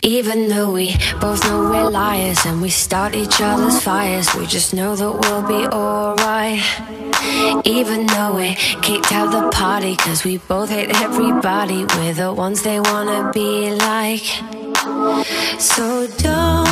Even though we both know we're liars and we start each other's fires, we just know that we'll be alright. Even though we kicked out the party cause we both hate everybody, we're the ones they wanna be like. So don't